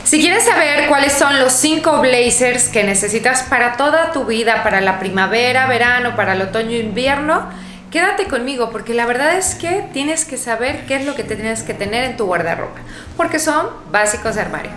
Si quieres saber cuáles son los 5 blazers que necesitas para toda tu vida, para la primavera, verano, para el otoño e invierno, quédate conmigo porque la verdad es que tienes que saber qué es lo que te tienes que tener en tu guardarropa, porque son básicos de armario.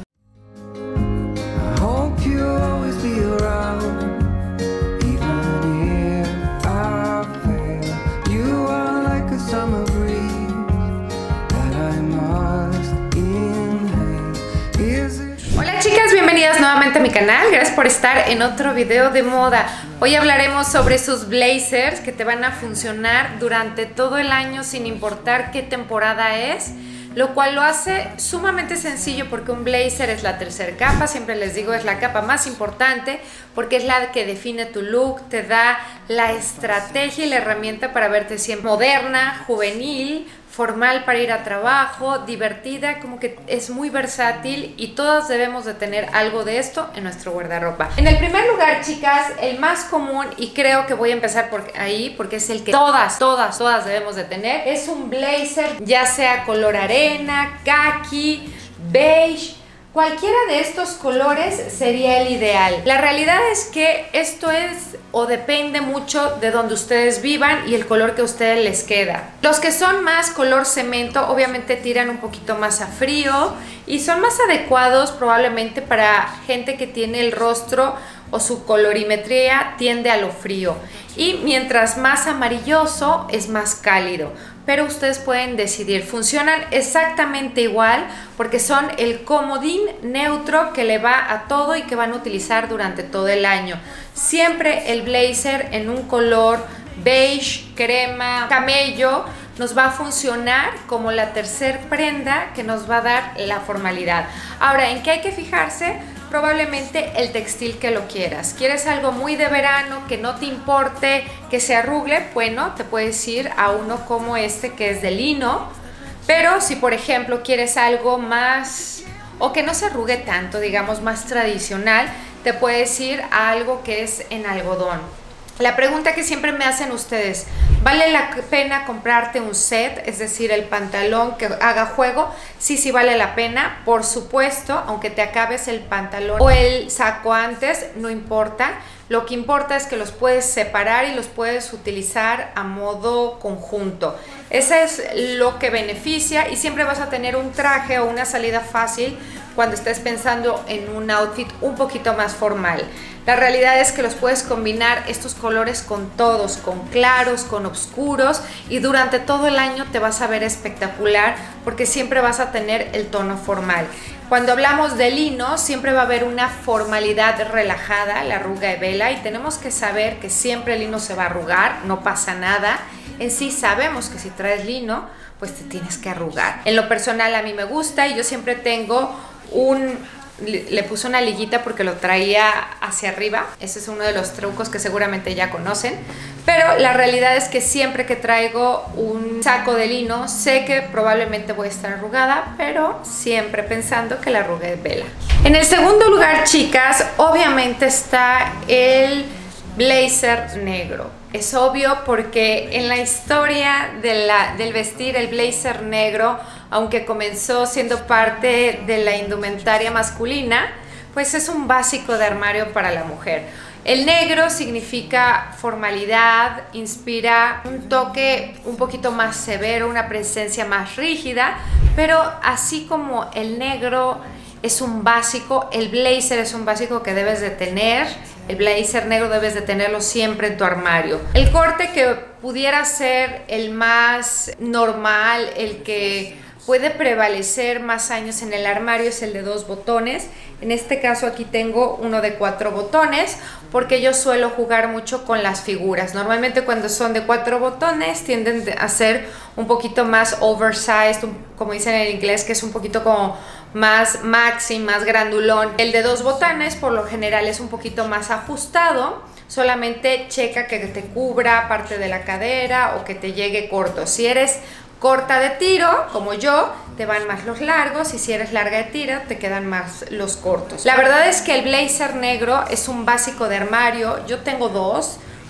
Hola chicas, bienvenidas nuevamente a mi canal, gracias por estar en otro video de moda. Hoy hablaremos sobre esos blazers que te van a funcionar durante todo el año sin importar qué temporada es, lo cual lo hace sumamente sencillo porque un blazer es la tercera capa, siempre les digo es la capa más importante porque es la que define tu look, te da la estrategia y la herramienta para verte siempre moderna, juvenil, formal para ir a trabajo, divertida, como que es muy versátil y todas debemos de tener algo de esto en nuestro guardarropa. En el primer lugar, chicas, el más común, y creo que voy a empezar por ahí porque es el que todas debemos de tener, es un blazer, ya sea color arena, khaki, beige. Cualquiera de estos colores sería el ideal. La realidad es que esto es o depende mucho de donde ustedes vivan y el color que a ustedes les queda. Los que son más color cemento obviamente tiran un poquito más a frío y son más adecuados probablemente para gente que tiene el rostro o su colorimetría tiende a lo frío. Y mientras más amarilloso es más cálido. Pero ustedes pueden decidir, funcionan exactamente igual porque son el comodín neutro que le va a todo y que van a utilizar durante todo el año. Siempre el blazer en un color beige, crema, camello nos va a funcionar como la tercer prenda que nos va a dar la formalidad. Ahora, ¿en qué hay que fijarse? Probablemente el textil que lo quieras. ¿Quieres algo muy de verano, que no te importe que se arrugue? Bueno, te puedes ir a uno como este que es de lino. Pero si por ejemplo quieres algo más, o que no se arrugue tanto, digamos más tradicional, te puedes ir a algo que es en algodón. La pregunta que siempre me hacen ustedes, ¿vale la pena comprarte un set? Es decir, el pantalón que haga juego. Sí vale la pena, por supuesto, aunque te acabes el pantalón o el saco antes, no importa. Lo que importa es que los puedes separar y los puedes utilizar a modo conjunto. Eso es lo que beneficia y siempre vas a tener un traje o una salida fácil cuando estés pensando en un outfit un poquito más formal. La realidad es que los puedes combinar estos colores con todos, con claros, con oscuros y durante todo el año te vas a ver espectacular porque siempre vas a tener el tono formal. Cuando hablamos de lino siempre va a haber una formalidad relajada, la arruga de vela, y tenemos que saber que siempre el lino se va a arrugar, no pasa nada. En sí sabemos que si traes lino pues te tienes que arrugar. En lo personal a mí me gusta y yo siempre tengo le puse una liguita porque lo traía hacia arriba. Ese es uno de los trucos que seguramente ya conocen. Pero la realidad es que siempre que traigo un saco de lino, sé que probablemente voy a estar arrugada, pero siempre pensando que la arrugue es vela. En el segundo lugar, chicas, obviamente está el blazer negro. Es obvio porque en la historia del vestir el blazer negro, aunque comenzó siendo parte de la indumentaria masculina, pues es un básico de armario para la mujer. El negro significa formalidad, inspira un toque un poquito más severo, una presencia más rígida, pero así como el negro es un básico, el blazer es un básico que debes de tener. El blazer negro debes de tenerlo siempre en tu armario. El corte que pudiera ser el más normal, el que puede prevalecer más años en el armario es el de 2 botones. En este caso aquí tengo uno de 4 botones porque yo suelo jugar mucho con las figuras. Normalmente cuando son de 4 botones tienden a ser un poquito más oversized, como dicen en inglés, que es un poquito como más maxi, más grandulón. El de 2 botones por lo general es un poquito más ajustado. Solamente checa que te cubra parte de la cadera o que te llegue corto. Si eres corta de tiro, como yo, te van más los largos, y si eres larga de tiro, te quedan más los cortos. La verdad es que el blazer negro es un básico de armario. Yo tengo 2.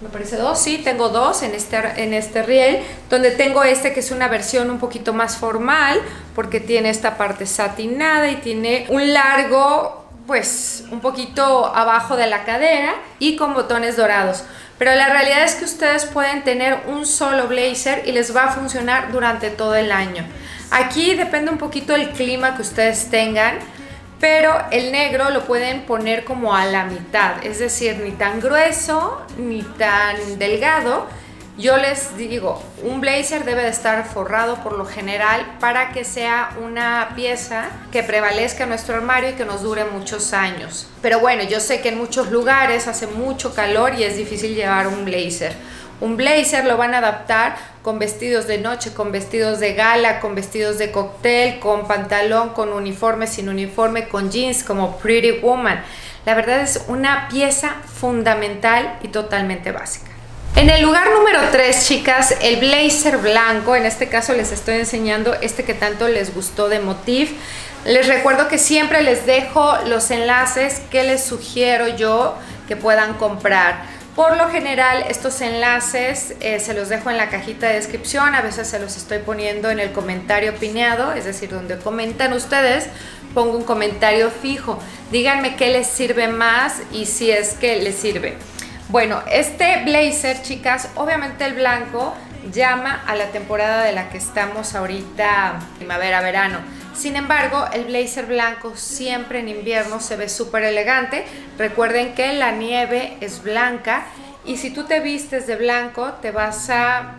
me parece dos, sí, tengo dos en este riel, donde tengo este que es una versión un poquito más formal, porque tiene esta parte satinada y tiene un largo, pues, un poquito abajo de la cadera y con botones dorados. Pero la realidad es que ustedes pueden tener un solo blazer y les va a funcionar durante todo el año. Aquí depende un poquito del clima que ustedes tengan, pero el negro lo pueden poner como a la mitad, es decir, ni tan grueso ni tan delgado. Yo les digo, un blazer debe de estar forrado por lo general para que sea una pieza que prevalezca en nuestro armario y que nos dure muchos años. Pero bueno, yo sé que en muchos lugares hace mucho calor y es difícil llevar un blazer. Un blazer lo van a adaptar con vestidos de noche, con vestidos de gala, con vestidos de cóctel, con pantalón, con uniforme, sin uniforme, con jeans, como Pretty Woman. La verdad es una pieza fundamental y totalmente básica. En el lugar número 3, chicas, el blazer blanco. En este caso les estoy enseñando este que tanto les gustó de Motif. Les recuerdo que siempre les dejo los enlaces que les sugiero yo que puedan comprar. Por lo general estos enlaces se los dejo en la cajita de descripción, a veces se los estoy poniendo en el comentario pineado, es decir, donde comentan ustedes, pongo un comentario fijo. Díganme qué les sirve más y si es que les sirve. Bueno, este blazer, chicas, obviamente el blanco llama a la temporada de la que estamos ahorita, primavera-verano. Sin embargo, el blazer blanco siempre en invierno se ve súper elegante. Recuerden que la nieve es blanca y si tú te vistes de blanco te vas a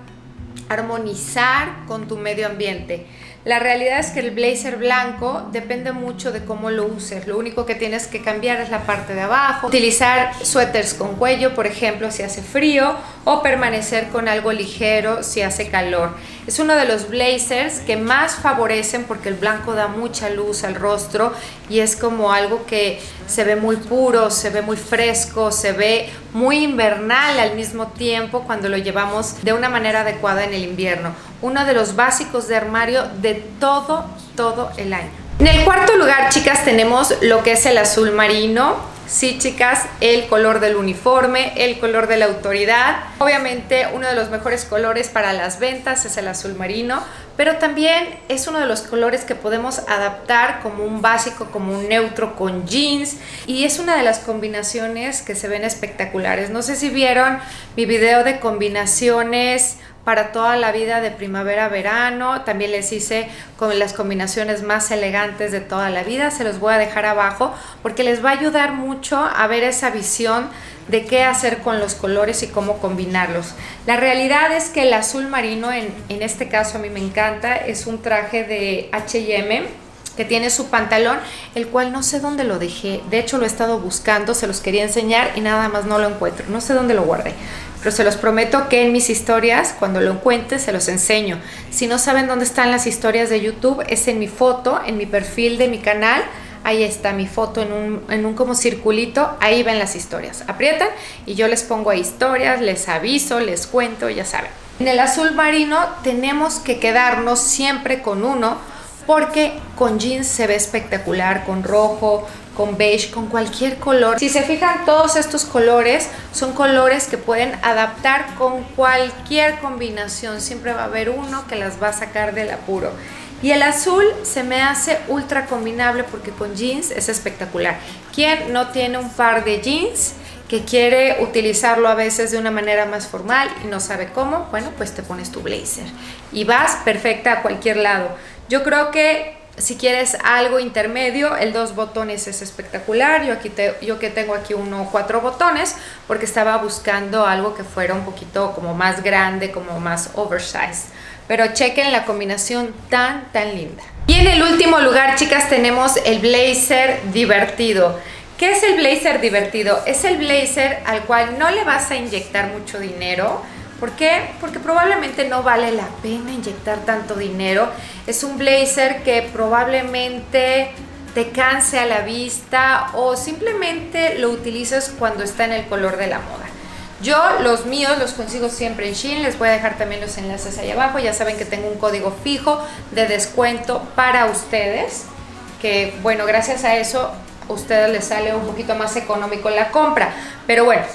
armonizar con tu medio ambiente. La realidad es que el blazer blanco depende mucho de cómo lo uses. Lo único que tienes que cambiar es la parte de abajo. Utilizar suéteres con cuello, por ejemplo, si hace frío, o permanecer con algo ligero si hace calor. Es uno de los blazers que más favorecen porque el blanco da mucha luz al rostro y es como algo que se ve muy puro, se ve muy fresco, se ve muy invernal al mismo tiempo cuando lo llevamos de una manera adecuada en el invierno. Uno de los básicos de armario de todo el año. En el cuarto lugar, chicas, tenemos lo que es el azul marino. Sí, chicas, el color del uniforme, el color de la autoridad. Obviamente uno de los mejores colores para las ventas es el azul marino, pero también es uno de los colores que podemos adaptar como un básico, como un neutro con jeans, y es una de las combinaciones que se ven espectaculares. No sé si vieron mi video de combinaciones para toda la vida de primavera-verano, también les hice con las combinaciones más elegantes de toda la vida, se los voy a dejar abajo porque les va a ayudar mucho a ver esa visión de qué hacer con los colores y cómo combinarlos. La realidad es que el azul marino, en este caso a mí me encanta, es un traje de H&M que tiene su pantalón, el cual no sé dónde lo dejé, de hecho lo he estado buscando, se los quería enseñar y nada más no lo encuentro, no sé dónde lo guardé. Pero se los prometo que en mis historias, cuando lo encuentre, se los enseño. Si no saben dónde están las historias de YouTube, es en mi foto, en mi perfil de mi canal. Ahí está mi foto en un como circulito, ahí ven las historias. Aprietan y yo les pongo ahí historias, les aviso, les cuento, ya saben. En el azul marino tenemos que quedarnos siempre con uno, porque con jeans se ve espectacular, con rojo, con beige, con cualquier color. Si se fijan, todos estos colores son colores que pueden adaptar con cualquier combinación. Siempre va a haber uno que las va a sacar del apuro. Y el azul se me hace ultra combinable porque con jeans es espectacular. ¿Quién no tiene un par de jeans que quiere utilizarlo a veces de una manera más formal y no sabe cómo? Bueno, pues te pones tu blazer y vas perfecta a cualquier lado. Yo creo que si quieres algo intermedio, el 2 botones es espectacular. Yo que tengo aquí 4 botones porque estaba buscando algo que fuera un poquito como más grande, como más oversized. Pero chequen la combinación tan linda. Y en el último lugar, chicas, tenemos el blazer divertido. ¿Qué es el blazer divertido? Es el blazer al cual no le vas a inyectar mucho dinero. ¿Por qué? Porque probablemente no vale la pena inyectar tanto dinero. Es un blazer que probablemente te canse a la vista o simplemente lo utilices cuando está en el color de la moda. Yo los míos los consigo siempre en Shein, les voy a dejar también los enlaces ahí abajo. Ya saben que tengo un código fijo de descuento para ustedes, que bueno, gracias a eso a ustedes les sale un poquito más económico la compra. Pero bueno,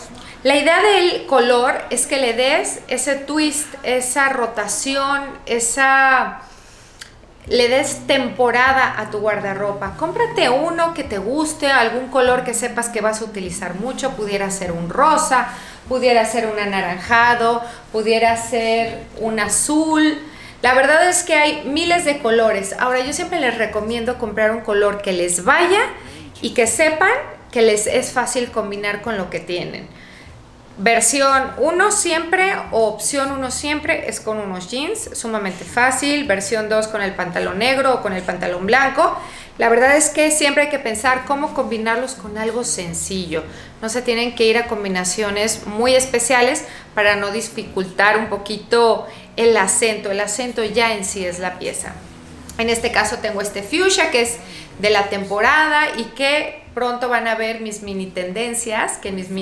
La idea del color es que le des ese twist, esa rotación, le des temporada a tu guardarropa. Cómprate uno que te guste, algún color que sepas que vas a utilizar mucho. Pudiera ser un rosa, pudiera ser un anaranjado, pudiera ser un azul. La verdad es que hay miles de colores. Ahora, yo siempre les recomiendo comprar un color que les vaya y que sepan que les es fácil combinar con lo que tienen. Versión 1 siempre o opción 1 siempre es con unos jeans, sumamente fácil. Versión 2 con el pantalón negro o con el pantalón blanco. La verdad es que siempre hay que pensar cómo combinarlos con algo sencillo. No se tienen que ir a combinaciones muy especiales para no dificultar un poquito el acento. El acento ya en sí es la pieza. En este caso tengo este fuchsia que es de la temporada y que pronto van a ver mis mini tendencias,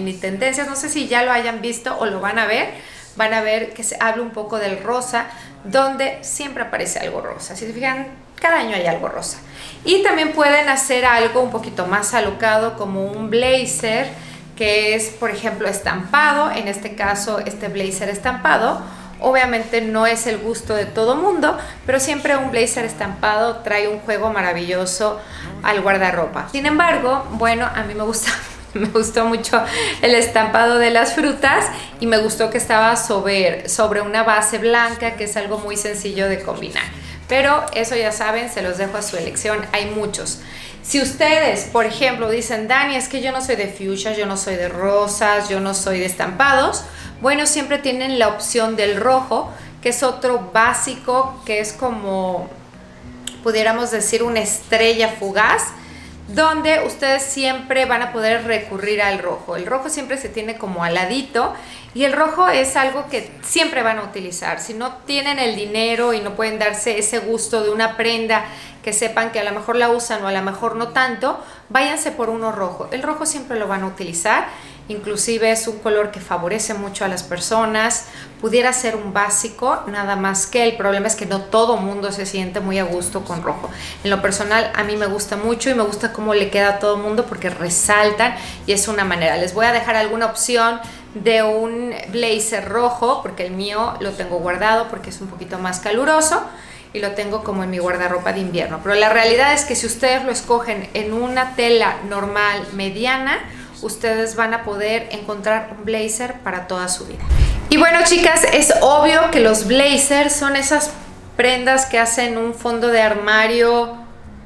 no sé si ya lo hayan visto o lo van a ver que se habla un poco del rosa, donde siempre aparece algo rosa. Si se fijan, cada año hay algo rosa. Y también pueden hacer algo un poquito más alocado como un blazer, que es, por ejemplo, estampado. En este caso, este blazer estampado. Obviamente no es el gusto de todo mundo, pero siempre un blazer estampado trae un juego maravilloso al guardarropa. Sin embargo, bueno, a mí me gustó mucho el estampado de las frutas y me gustó que estaba sobre una base blanca, que es algo muy sencillo de combinar. Pero eso ya saben, se los dejo a su elección, hay muchos. Si ustedes, por ejemplo, dicen, Dani, es que yo no soy de fuchsia, yo no soy de rosas, yo no soy de estampados, bueno, siempre tienen la opción del rojo, que es otro básico, que es como, pudiéramos decir, una estrella fugaz, donde ustedes siempre van a poder recurrir al rojo. El rojo siempre se tiene como al ladito y el rojo es algo que siempre van a utilizar. Si no tienen el dinero y no pueden darse ese gusto de una prenda que sepan que a lo mejor la usan o a lo mejor no tanto, váyanse por uno rojo. El rojo siempre lo van a utilizar. Inclusive es un color que favorece mucho a las personas. Pudiera ser un básico, nada más que el problema es que no todo mundo se siente muy a gusto con rojo. En lo personal a mí me gusta mucho y me gusta cómo le queda a todo mundo porque resaltan y es una manera. Les voy a dejar alguna opción de un blazer rojo porque el mío lo tengo guardado porque es un poquito más caluroso y lo tengo como en mi guardarropa de invierno. Pero la realidad es que si ustedes lo escogen en una tela normal, mediana, ustedes van a poder encontrar un blazer para toda su vida. Y bueno, chicas, es obvio que los blazers son esas prendas que hacen un fondo de armario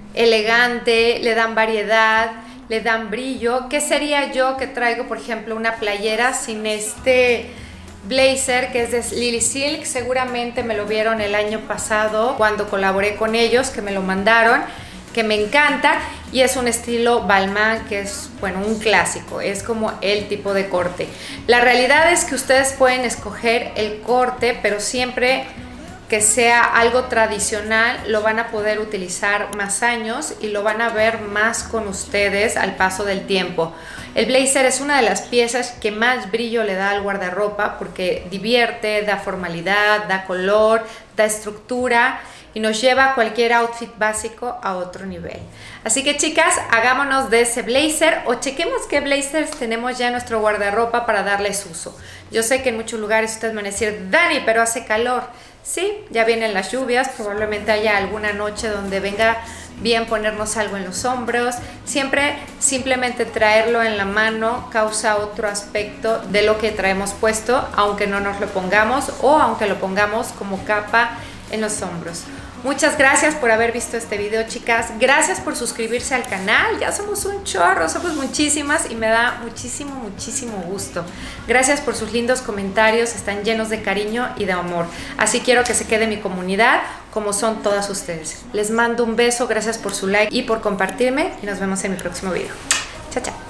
elegante, le dan variedad, le dan brillo. ¿Qué sería yo que traigo, por ejemplo, una playera sin este blazer que es de Lily Silk? Seguramente me lo vieron el año pasado cuando colaboré con ellos, que me lo mandaron, que me encanta, y es un estilo Balmain, que es, bueno, un clásico, es como el tipo de corte. La realidad es que ustedes pueden escoger el corte, pero siempre que sea algo tradicional, lo van a poder utilizar más años y lo van a ver más con ustedes al paso del tiempo. El blazer es una de las piezas que más brillo le da al guardarropa porque divierte, da formalidad, da color, da estructura y nos lleva cualquier outfit básico a otro nivel. Así que, chicas, hagámonos de ese blazer o chequemos qué blazers tenemos ya en nuestro guardarropa para darles uso. Yo sé que en muchos lugares ustedes van a decir, Dani, pero hace calor. Sí, ya vienen las lluvias, probablemente haya alguna noche donde venga bien ponernos algo en los hombros. Siempre simplemente traerlo en la mano causa otro aspecto de lo que traemos puesto, aunque no nos lo pongamos o aunque lo pongamos como capa en los hombros. Muchas gracias por haber visto este video, chicas. Gracias por suscribirse al canal. Ya somos un chorro, somos muchísimas y me da muchísimo gusto. Gracias por sus lindos comentarios, están llenos de cariño y de amor. Así quiero que se quede mi comunidad como son todas ustedes. Les mando un beso, gracias por su like y por compartirme y nos vemos en mi próximo video. Chao, chao.